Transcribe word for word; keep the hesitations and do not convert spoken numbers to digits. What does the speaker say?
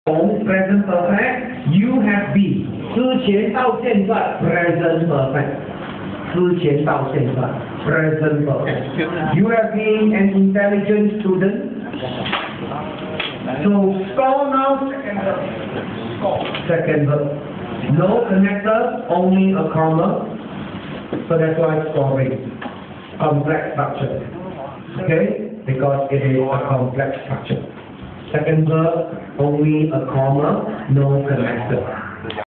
present perfect, you have been. 之前到现在 Present perfect. 之前到现在 Present perfect. You have been an intelligent student. So score now, second verb. Second verb. No connector, only a comma. So that's why it's scoring. Complex structure. Okay? Because it is a complex structure. Second verb, only a comma, no connector.